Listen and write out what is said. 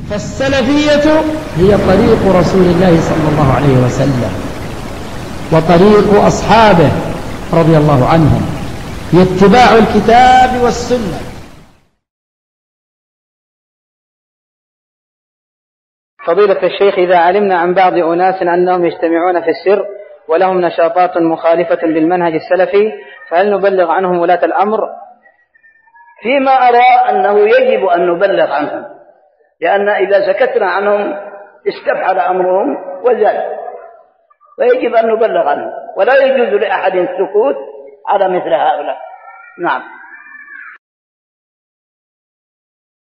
فالسلفية هي طريق رسول الله صلى الله عليه وسلم وطريق أصحابه رضي الله عنهم، هي اتباع الكتاب والسنة. فضيلة الشيخ، إذا علمنا عن بعض أناس أنهم يجتمعون في السر ولهم نشاطات مخالفة للمنهج السلفي، فهل نبلغ عنهم ولاة الأمر؟ فيما أرى أنه يجب أن نبلغ عنهم، لأن إذا سكتنا عنهم استفحل أمرهم وزاد، ويجب أن نبلغ عنهم، ولا يجوز لأحد السكوت على مثل هؤلاء. نعم.